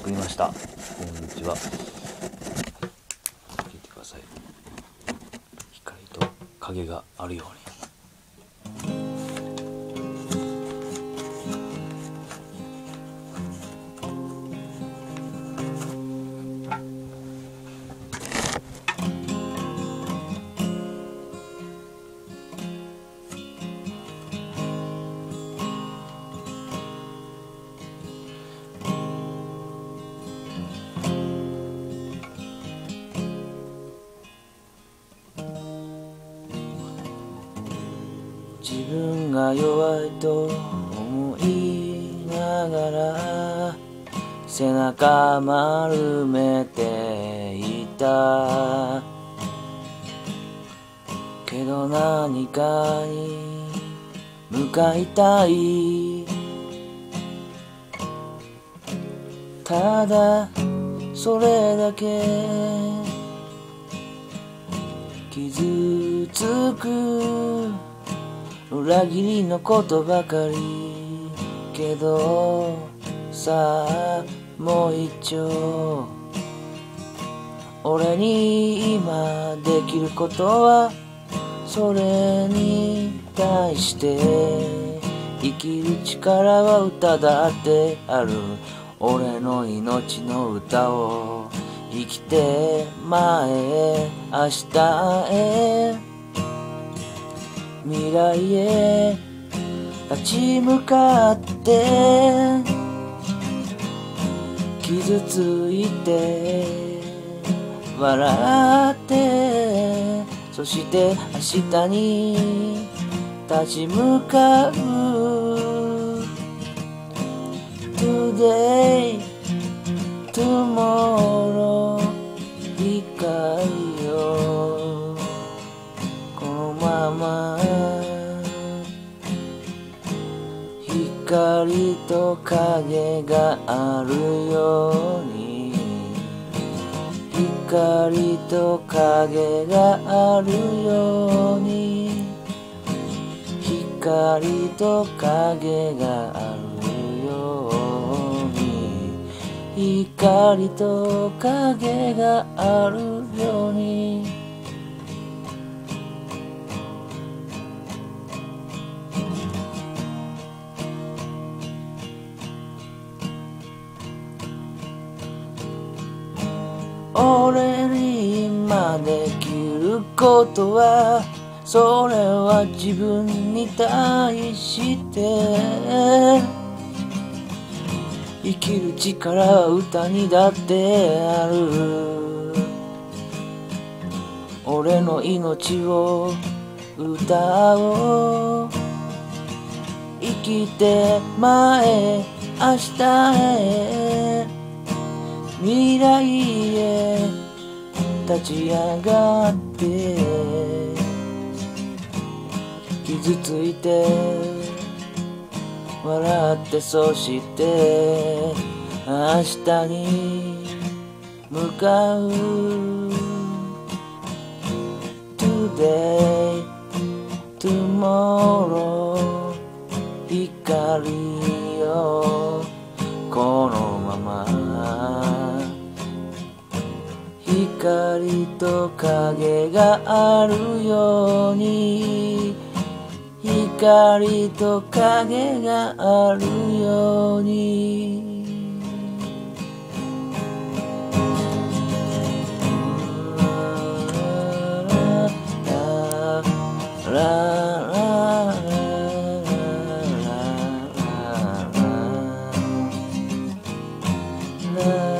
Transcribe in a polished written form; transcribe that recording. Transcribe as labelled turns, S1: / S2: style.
S1: 送りました。こんにちは。聞いてください。光と影があるように。自分が弱いと思いながら背中丸めていたけど何かに向かいたいただそれだけ傷つく裏切りのことばかりけどさあもう一丁俺に今できることはそれに対して生きる力は歌だってある俺の命の歌を生きて前へ明日へ未来へ立ち向かって傷ついて笑ってそして明日に立ち向かう Today Tomorrow 光よこのまま光と影があるように光と影があるように光と影があるように光と影があるように俺に今できることはそれは自分に対して生きる力は歌にだってある俺の命を歌おう生きて前明日へ未来へ立ち上がって傷ついて笑ってそして明日に向かう Today Tomorrow 光よこのまま光と影があるように光と影があるようにラララララ